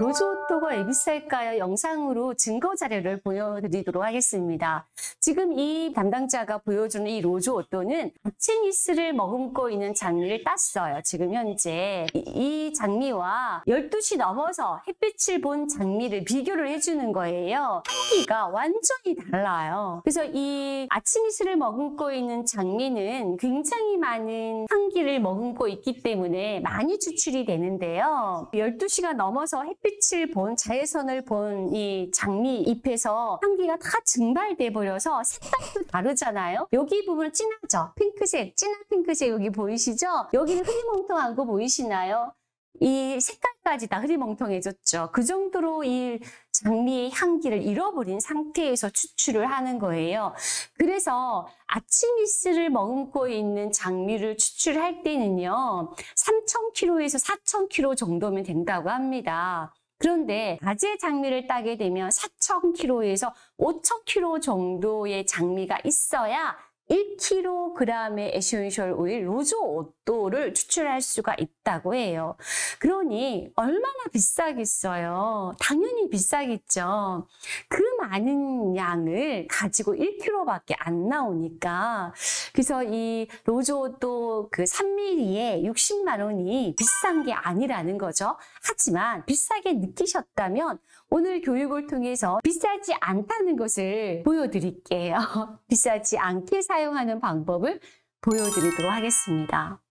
로즈오또가 왜 비쌀까요? 영상으로 증거 자료를 보여드리도록 하겠습니다. 지금 이 담당자가 보여주는 이 로즈오또는 아치니스를 머금고 있는 장미를 땄어요. 지금 현재 이 장미와 12시 넘어서 햇빛을 본 장미를 비교를 해주는 거예요. 향기가 완전히 달라요. 그래서 이 아치니스를 머금고 있는 장미는 굉장히 많은 향기를 머금고 있기 때문에 많이 추출이 되는데요. 12시가 넘어서 햇빛을 본 자외선을 본 이 장미 잎에서 향기가 다 증발돼 버려서 색깔도 다르잖아요. 여기 부분은 진하죠. 핑크색, 진한 핑크색 여기 보이시죠? 여기는 흐리멍텅한 거 보이시나요? 이 색깔까지 다 흐리멍텅해졌죠. 그 정도로 이 장미의 향기를 잃어버린 상태에서 추출을 하는 거예요. 그래서 아치니스를 머금고 있는 장미를 추출할 때는요, 3,000kg에서 4,000kg 정도면 된다고 합니다. 그런데 가지의 장미를 따게 되면 4,000kg에서 5,000kg 정도의 장미가 있어야 1kg의 에센셜 오일 로즈오또를 추출할 수가 있다고 해요. 그러니 얼마나 비싸겠어요? 당연히 비싸겠죠. 그 많은 양을 가지고 1kg밖에 안 나오니까. 그래서 이 로즈오또 그 3mm에 60만 원이 비싼 게 아니라는 거죠. 하지만 비싸게 느끼셨다면 오늘 교육을 통해서 비싸지 않다는 것을 보여드릴게요. 비싸지 않게 사용하는 방법을 보여드리도록 하겠습니다.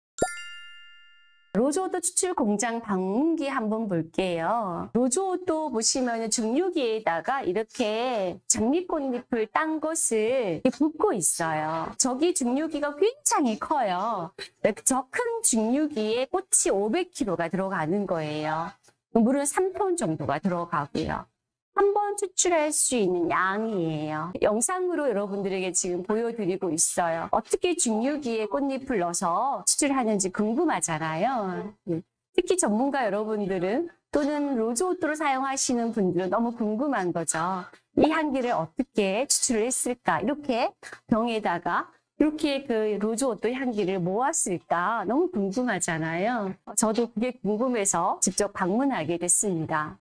로즈오또 추출 공장 방문기 한번 볼게요. 로즈오또 보시면 중류기에다가 이렇게 장미꽃잎을 딴 것을 붓고 있어요. 저기 중류기가 굉장히 커요. 저 큰 중류기에 꽃이 500kg가 들어가는 거예요. 물은 3톤 정도가 들어가고요. 한 번 추출할 수 있는 양이에요. 영상으로 여러분들에게 지금 보여드리고 있어요. 어떻게 중류기에 꽃잎을 넣어서 추출하는지 궁금하잖아요. 특히 전문가 여러분들은 또는 로즈오또를 사용하시는 분들은 너무 궁금한 거죠. 이 향기를 어떻게 추출을 했을까? 이렇게 병에다가 이렇게 그 로즈오또 향기를 모았을까 너무 궁금하잖아요. 저도 그게 궁금해서 직접 방문하게 됐습니다.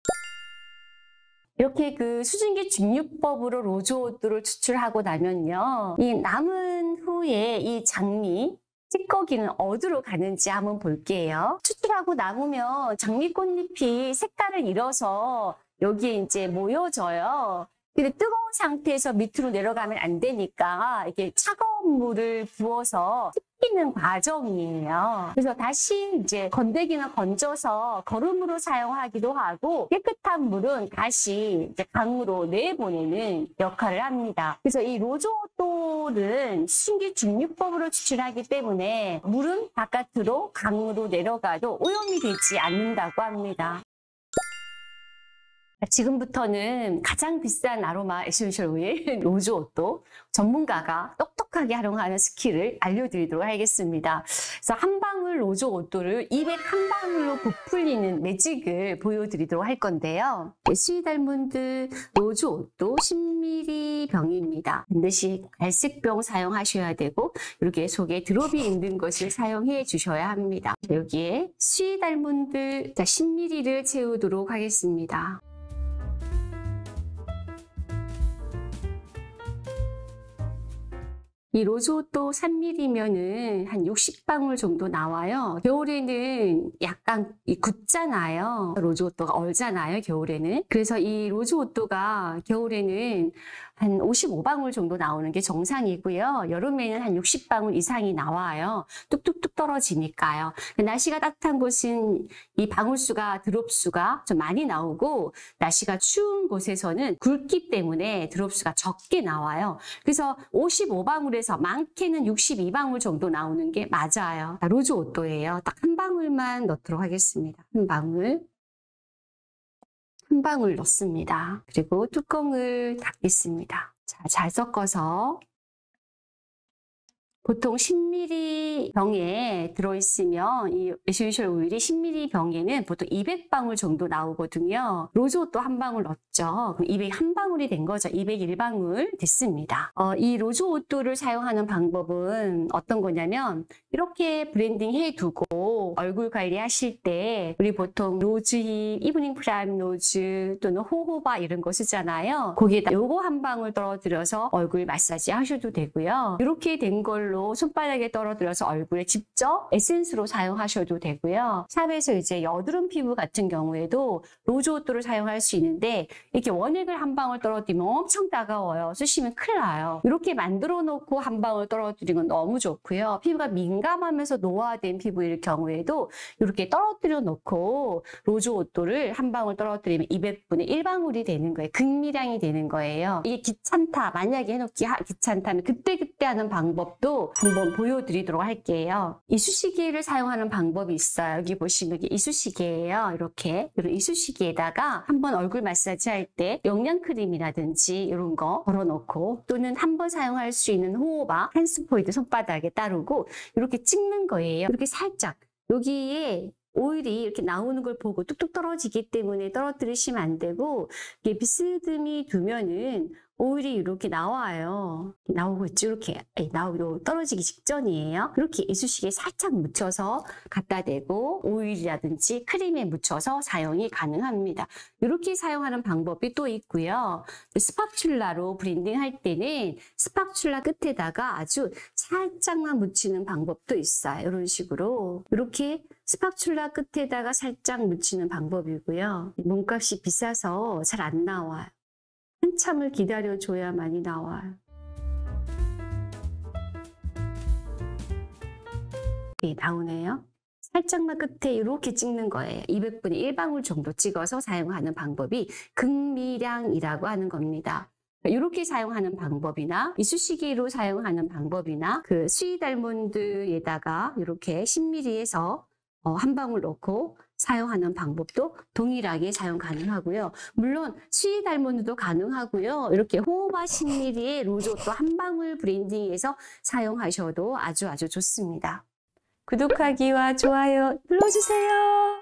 이렇게 그 수증기 증류법으로 로즈오또를 추출하고 나면요, 이 남은 후에 이 장미 찌꺼기는 어디로 가는지 한번 볼게요. 추출하고 남으면 장미꽃잎이 색깔을 잃어서 여기에 이제 모여져요. 근데 뜨거운 상태에서 밑으로 내려가면 안 되니까 이렇게 차가운 물을 부어서 식히는 과정이에요. 그래서 다시 이제 건더기는 건져서 거름으로 사용하기도 하고 깨끗한 물은 다시 이제 강으로 내보내는 역할을 합니다. 그래서 이 로즈오또는 수증기 증류법으로 추출하기 때문에 물은 바깥으로 강으로 내려가도 오염이 되지 않는다고 합니다. 지금부터는 가장 비싼 아로마 에센셜 오일 로즈오또 전문가가 똑똑하게 활용하는 스킬을 알려드리도록 하겠습니다. 그래서 한 방울 로즈오또를 입에 한 방울로 부풀리는 매직을 보여드리도록 할 건데요. 수위 닮은들 로즈오또 10ml 병입니다. 반드시 갈색 병 사용하셔야 되고 이렇게 속에 드롭이 있는 것을 사용해 주셔야 합니다. 여기에 수위 닮은들 10ml를 채우도록 하겠습니다. 이 로즈오또 3mm면은 한 60방울 정도 나와요. 겨울에는 약간 굳잖아요. 로즈오또가 얼잖아요, 겨울에는. 그래서 이 로즈오또가 겨울에는 한 55방울 정도 나오는 게 정상이고요. 여름에는 한 60방울 이상이 나와요. 뚝뚝뚝 떨어지니까요. 날씨가 따뜻한 곳은 이 방울수가, 드롭수가 좀 많이 나오고 날씨가 추운 곳에서는 굵기 때문에 드롭수가 적게 나와요. 그래서 55방울에서 많게는 62방울 정도 나오는 게 맞아요. 로즈오또예요. 딱 한 방울만 넣도록 하겠습니다. 한 방울. 한 방울 넣습니다. 그리고 뚜껑을 닫겠습니다. 자, 잘 섞어서 보통 10ml 병에 들어있으면 이 에센셜 오일이 10ml 병에는 보통 200방울 정도 나오거든요. 로즈오또 한 방울 넣었죠. 그럼 201방울이 된 거죠. 201방울 됐습니다. 이 로즈오또를 사용하는 방법은 어떤 거냐면 이렇게 브랜딩 해두고 얼굴 관리하실 때 우리 보통 로즈힙, 이브닝 프라임 로즈 또는 호호바 이런 거 쓰잖아요. 거기에다 요거 한 방울 떨어뜨려서 얼굴 마사지 하셔도 되고요. 이렇게 된 걸로 손바닥에 떨어뜨려서 얼굴에 직접 에센스로 사용하셔도 되고요. 샵에서 이제 여드름 피부 같은 경우에도 로즈오또를 사용할 수 있는데 이렇게 원액을 한 방울 떨어뜨리면 엄청 따가워요. 쓰시면 큰일 나요. 이렇게 만들어 놓고 한 방울 떨어뜨리는 건 너무 좋고요. 피부가 민감하면서 노화된 피부일 경우에도 이렇게 떨어뜨려 놓고 로즈오또를 한 방울 떨어뜨리면 200분의 1방울이 되는 거예요. 극미량이 되는 거예요. 이게 귀찮다. 만약에 해놓기 귀찮다면 그때그때 하는 방법도 한번 보여드리도록 할게요. 이쑤시개를 사용하는 방법이 있어요. 여기 보시면 이게 이쑤시개예요. 이렇게 이런 이쑤시개에다가 한번 얼굴 마사지 할 때 영양크림이라든지 이런 거 걸어놓고 또는 한번 사용할 수 있는 호호바 핸스포이드 손바닥에 따르고 이렇게 찍는 거예요. 이렇게 살짝 여기에 오일이 이렇게 나오는 걸 보고 뚝뚝 떨어지기 때문에 떨어뜨리시면 안 되고 이게 비스듬히 두면은 오일이 이렇게 나와요. 나오고 있죠. 이렇게 나오고 떨어지기 직전이에요. 이렇게 이쑤시개에 살짝 묻혀서 갖다 대고 오일이라든지 크림에 묻혀서 사용이 가능합니다. 이렇게 사용하는 방법이 또 있고요. 스파츌라로 브랜딩 할 때는 스파츌라 끝에다가 아주 살짝만 묻히는 방법도 있어요. 이런 식으로 이렇게 스파츌라 끝에다가 살짝 묻히는 방법이고요. 몸값이 비싸서 잘 안 나와요. 한참을 기다려줘야만이 나와요. 네, 나오네요. 살짝만 끝에 이렇게 찍는 거예요. 200분의 1방울 정도 찍어서 사용하는 방법이 극미량이라고 하는 겁니다. 이렇게 사용하는 방법이나 이쑤시개로 사용하는 방법이나 그 스윗 알몬드에다가 이렇게 10ml에서 한 방울 넣고 사용하는 방법도 동일하게 사용 가능하고요. 물론 스윗 알몬드도 가능하고요. 이렇게 호호바 10ml의 로즈오또 한 방울 브랜딩해서 사용하셔도 아주 좋습니다. 구독하기와 좋아요 눌러주세요.